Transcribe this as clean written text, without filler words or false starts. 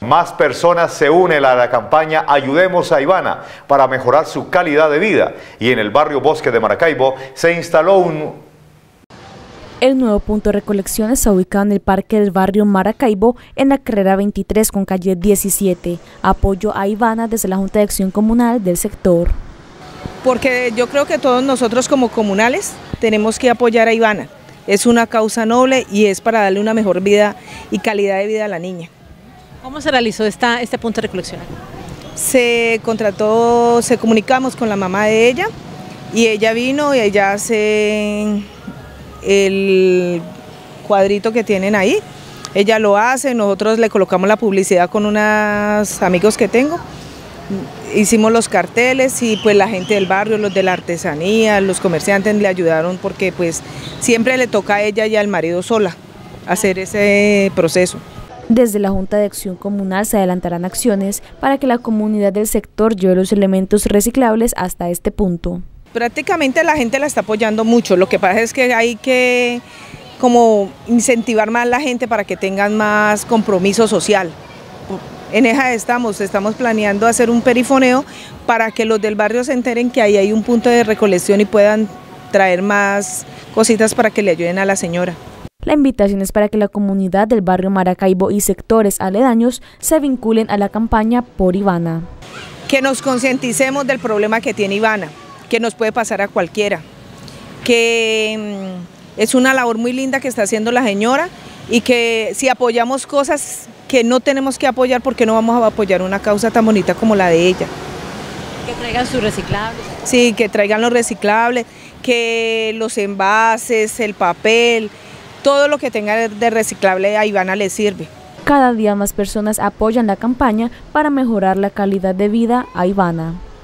Más personas se unen a la campaña Ayudemos a Ivana para mejorar su calidad de vida. Y en el barrio Bosque de Maracaibo se instaló El nuevo punto de recolección está ubicado en el parque del barrio Maracaibo, en la carrera 23 con calle 17. Apoyo a Ivana desde la Junta de Acción Comunal del sector. Porque yo creo que todos nosotros como comunales tenemos que apoyar a Ivana. Es una causa noble y es para darle una mejor vida y calidad de vida a la niña. ¿Cómo se realizó este punto de recolección? Se comunicamos con la mamá de ella y ella vino y ella hace el cuadrito que tienen ahí. Ella lo hace, nosotros le colocamos la publicidad con unos amigos que tengo. Hicimos los carteles y pues la gente del barrio, los de la artesanía, los comerciantes le ayudaron porque pues siempre le toca a ella y al marido sola hacer ese proceso. Desde la Junta de Acción Comunal se adelantarán acciones para que la comunidad del sector lleve los elementos reciclables hasta este punto. Prácticamente la gente la está apoyando mucho, lo que pasa es que hay que como incentivar más a la gente para que tengan más compromiso social. En esa estamos planeando hacer un perifoneo para que los del barrio se enteren que ahí hay un punto de recolección y puedan traer más cositas para que le ayuden a la señora. La invitación es para que la comunidad del barrio Maracaibo y sectores aledaños se vinculen a la campaña por Ivana. Que nos concienticemos del problema que tiene Ivana, que nos puede pasar a cualquiera, que es una labor muy linda que está haciendo la señora y que si apoyamos cosas que no tenemos que apoyar, porque no vamos a apoyar una causa tan bonita como la de ella. Que traigan sus reciclables. Sí, que traigan los reciclables, que los envases, el papel, todo lo que tenga de reciclable a Ivana le sirve. Cada día más personas apoyan la campaña para mejorar la calidad de vida a Ivana.